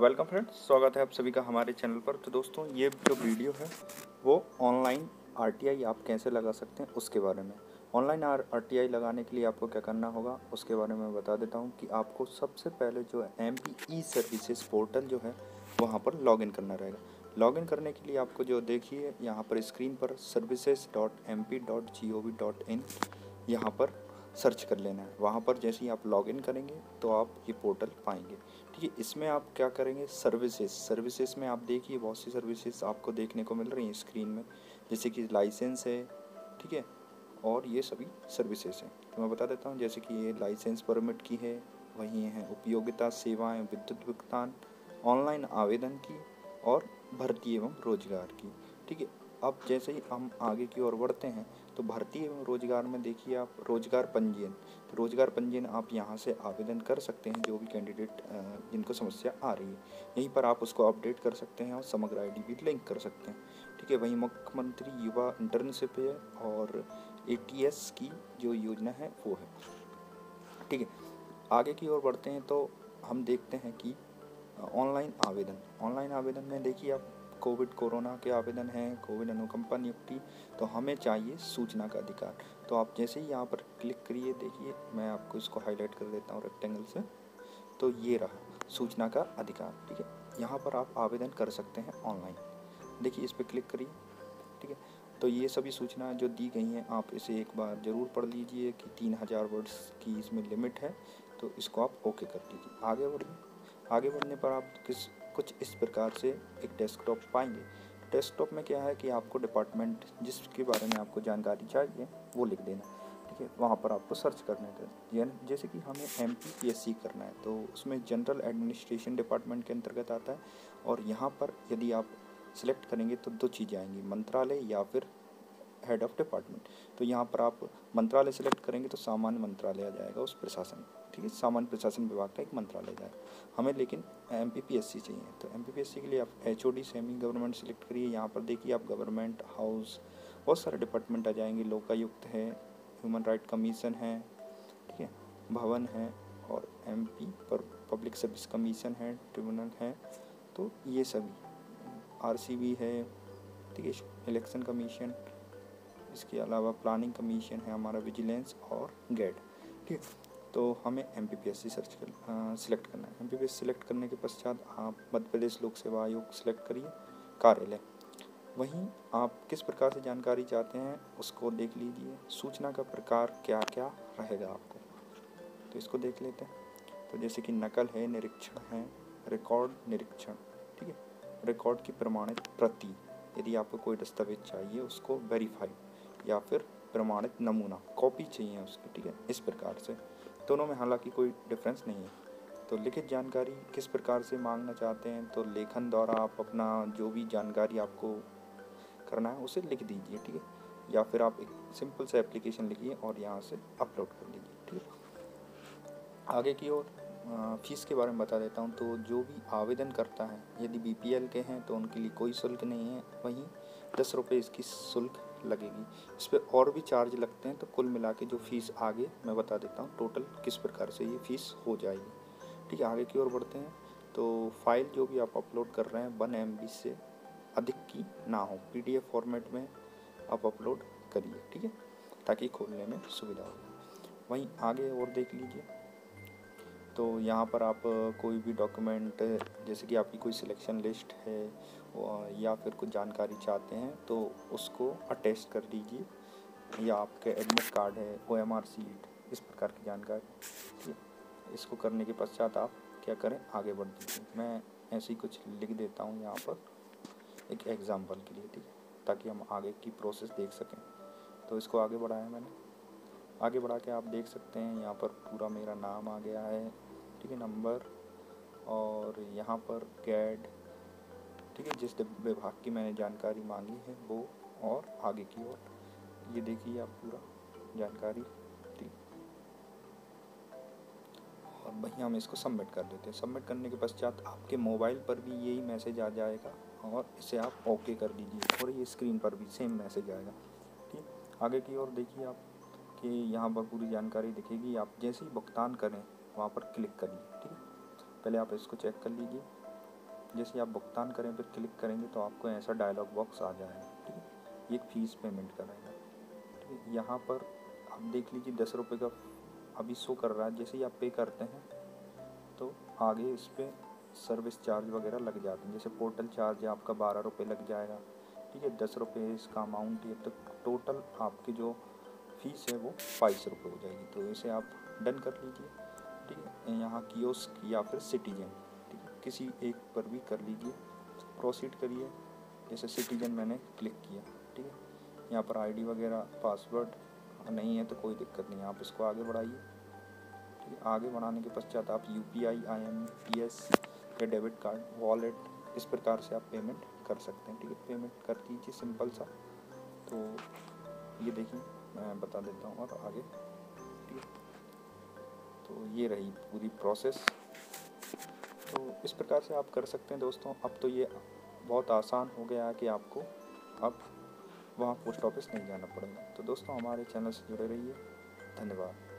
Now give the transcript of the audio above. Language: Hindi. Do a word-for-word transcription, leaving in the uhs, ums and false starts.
वेलकम फ्रेंड्स, स्वागत है आप सभी का हमारे चैनल पर। तो दोस्तों, ये जो वीडियो है वो ऑनलाइन आरटीआई आप कैसे लगा सकते हैं उसके बारे में। ऑनलाइन आर आरटीआई लगाने के लिए आपको क्या करना होगा उसके बारे में बता देता हूँ कि आपको सबसे पहले जो है M P E services portal जो है वहाँ पर लॉगिन करना रहेगा। लॉगिन करने के लिए आपको जो देखिए यहाँ पर स्क्रीन पर services dot M P dot G O V dot in यहाँ पर सर्च कर लेना है। वहाँ पर जैसे ही आप लॉगिन करेंगे तो आप ये पोर्टल पाएंगे। ठीक है, इसमें आप क्या करेंगे, सर्विसेज सर्विसेज में आप देखिए बहुत सी सर्विसेज आपको देखने को मिल रही हैं स्क्रीन में, जैसे कि लाइसेंस है, ठीक है, और ये सभी सर्विसेज हैं। तो मैं बता देता हूँ, जैसे कि ये लाइसेंस परमिट की है, वहीं है उपयोगिता सेवाएं, विद्युत भुगतान, ऑनलाइन आवेदन की और भर्ती एवं रोजगार की। ठीक है, अब जैसे ही हम आगे की ओर बढ़ते हैं तो भर्ती एवं रोजगार में देखिए आप रोजगार पंजीयन, तो रोजगार पंजीयन आप यहाँ से आवेदन कर सकते हैं जो भी कैंडिडेट जिनको समस्या आ रही है। यहीं पर आप उसको अपडेट कर सकते हैं और समग्र आईडी भी लिंक कर सकते हैं। ठीक है, वहीं मुख्यमंत्री युवा इंटर्नशिप है और ए टी एस की जो योजना है वो है। ठीक है, आगे की ओर बढ़ते हैं तो हम देखते हैं कि ऑनलाइन आवेदन ऑनलाइन आवेदन में देखिए आप कोविड कोरोना के आवेदन हैं, कोविड अनुकंपा नियुक्ति, तो हमें चाहिए सूचना का अधिकार। तो आप जैसे ही यहाँ पर क्लिक करिए, देखिए मैं आपको इसको हाईलाइट कर देता हूँ रेक्टेंगल से, तो ये रहा सूचना का अधिकार। ठीक है, यहाँ पर आप आवेदन कर सकते हैं ऑनलाइन। देखिए इस पर क्लिक करिए। ठीक है, तो ये सभी सूचनाएं जो दी गई हैं आप इसे एक बार ज़रूर पढ़ लीजिए कि तीन हज़ार वर्ड्स की इसमें लिमिट है, तो इसको आप ओके कर दीजिए। आगे बढ़िए। आगे बढ़ने पर आप किस कुछ इस प्रकार से एक डेस्कटॉप पाएंगे। डेस्कटॉप में क्या है कि आपको डिपार्टमेंट जिसके बारे में आपको जानकारी चाहिए वो लिख देना। ठीक है, वहाँ पर आपको सर्च करने का, जैसे कि हमें M P P S C करना है तो उसमें जनरल एडमिनिस्ट्रेशन डिपार्टमेंट के अंतर्गत आता है। और यहाँ पर यदि आप सिलेक्ट करेंगे तो दो चीज़ें आएंगी, मंत्रालय या फिर हेड ऑफ डिपार्टमेंट। तो यहाँ पर आप मंत्रालय सेलेक्ट करेंगे तो सामान्य मंत्रालय आ जाएगा उस प्रशासन। ठीक है, सामान्य प्रशासन विभाग का एक मंत्रालय जाएगा। हमें लेकिन M P P S C चाहिए, तो M P P S C के लिए आप H O D semi government select करिए। यहाँ पर देखिए आप गवर्नमेंट हाउस, बहुत सारे डिपार्टमेंट आ जाएंगे, लोकायुक्त है, ह्यूमन राइट कमीशन है, ठीक है, भवन है, और एम पी पर पब्लिक सर्विस कमीशन है, ट्रिब्यूनल है, तो ये सभी आर सी बी है, ठीक है, इलेक्शन कमीशन, इसके अलावा प्लानिंग कमीशन है हमारा, विजिलेंस और गेट। ठीक है, तो हमें M P P S C search कर सिलेक्ट करना है। M P P S C select करने के पश्चात आप मध्य प्रदेश लोक सेवा आयोग सेलेक्ट करिए, कार्यालय। वहीं आप किस प्रकार से जानकारी चाहते हैं उसको देख लीजिए, सूचना का प्रकार क्या क्या रहेगा आपको, तो इसको देख लेते हैं। तो जैसे कि नकल है, निरीक्षण है, रिकॉर्ड निरीक्षण, ठीक है, रिकॉर्ड की प्रमाणित प्रति, यदि आपको कोई दस्तावेज चाहिए उसको वेरीफाइड, या फिर प्रमाणित नमूना कॉपी चाहिए उसकी। ठीक है, इस प्रकार से दोनों में हालांकि कोई डिफरेंस नहीं है। तो लिखित जानकारी किस प्रकार से मांगना चाहते हैं, तो लेखन द्वारा आप अपना जो भी जानकारी आपको करना है उसे लिख दीजिए। ठीक है, या फिर आप एक सिंपल से एप्लीकेशन लिखिए और यहाँ से अपलोड कर दीजिए। ठीक है, आगे की ओर फीस के बारे में बता देता हूँ। तो जो भी आवेदन करता है, यदि बी पी एल के हैं तो उनके लिए कोई शुल्क नहीं है, वहीं दस रुपये इसकी शुल्क लगेगी। इस पर और भी चार्ज लगते हैं, तो कुल मिला के जो फ़ीस आगे मैं बता देता हूँ टोटल किस प्रकार से ये फ़ीस हो जाएगी। ठीक है, आगे की ओर बढ़ते हैं। तो फाइल जो भी आप अपलोड कर रहे हैं वन एम बी से अधिक की ना हो, पी डी एफ फॉर्मेट में आप अपलोड करिए। ठीक है, ताकि खोलने में सुविधा हो। वहीं आगे और देख लीजिए, तो यहाँ पर आप कोई भी डॉक्यूमेंट, जैसे कि आपकी कोई सिलेक्शन लिस्ट है या फिर कुछ जानकारी चाहते हैं तो उसको अटैच कर दीजिए, या आपके एडमिट कार्ड है, ओ एम आर सीट, इस प्रकार की जानकारी। ठीक है, इसको करने के पश्चात आप क्या करें, आगे बढ़ दीजिए। मैं ऐसे ही कुछ लिख देता हूँ यहाँ पर एक एग्जाम्पल के लिए, ठीक है, ताकि हम आगे की प्रोसेस देख सकें। तो इसको आगे बढ़ाया मैंने, आगे बढ़ा के आप देख सकते हैं यहाँ पर पूरा मेरा नाम आ गया है, ठीक है, नंबर, और यहाँ पर गैड, ठीक है, जिस विभाग की मैंने जानकारी मांगी है वो, और आगे की ओर ये देखिए आप पूरा जानकारी, ठीक। और वहीं हम इसको सबमिट कर देते हैं। सबमिट करने के पश्चात आपके मोबाइल पर भी यही मैसेज आ जाएगा और इसे आप ओके कर दीजिए, और ये स्क्रीन पर भी सेम मैसेज आएगा। ठीक, आगे की ओर देखिए आप कि यहाँ पर पूरी जानकारी दिखेगी। आप जैसे ही भुगतान करें वहाँ पर क्लिक करिए। ठीक है, पहले आप इसको चेक कर लीजिए। जैसे आप भुगतान करें पर क्लिक करेंगे तो आपको ऐसा डायलॉग बॉक्स आ जाएगा। ठीक है, ये एक फ़ीस पेमेंट करेगा। ठीक है, यहाँ पर आप देख लीजिए दस रुपये का अभी शो कर रहा है। जैसे ही आप पे करते हैं तो आगे इस पर सर्विस चार्ज वगैरह लग जाते हैं। जैसे पोर्टल चार्ज है आपका बारह रुपये लग जाएगा। ठीक है, दस रुपये इसका अमाउंट है, तो टोटल आपकी जो फीस है वो बाईस रुपये हो जाएगी। तो इसे आप डन कर लीजिए। ठीक है, यहाँ कियोस्क या फिर सिटीजन, ठीक है, किसी एक पर भी कर लीजिए, प्रोसीड करिए। जैसे सिटीजन मैंने क्लिक किया। ठीक है, यहाँ पर आईडी वगैरह पासवर्ड नहीं है तो कोई दिक्कत नहीं है, आप इसको आगे बढ़ाइए। ठीक है, आगे बढ़ाने के पश्चात आप U P I, I M P S या डेबिट कार्ड, वॉलेट, इस प्रकार से आप पेमेंट कर सकते हैं। ठीक है, पेमेंट कर दीजिए सिंपल सा। तो ये देखिए मैं बता देता हूँ और आगे। ठीक है, तो ये रही पूरी प्रोसेस। तो इस प्रकार से आप कर सकते हैं दोस्तों। अब तो ये बहुत आसान हो गया है कि आपको अब वहाँ पोस्ट ऑफिस नहीं जाना पड़ेगा। तो दोस्तों हमारे चैनल से जुड़े रहिए। धन्यवाद।